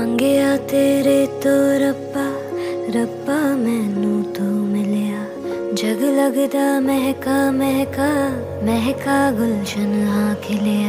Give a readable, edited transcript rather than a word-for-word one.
ਮੰਗਿਆ ਤੇਰੇ ਤੋਂ ਰੱਬਾ, ਰੱਬਾ ਮੈਨੂੰ ਤੂੰ ਮਿਲਿਆ। ਜਗ ਲੱਗਦਾ ਮਹਿਕਾ ਮਹਿਕਾ, ਮਹਿਕਾ ਗੁਲਸ਼ਨ ਆ ਖਿਲਿਆ।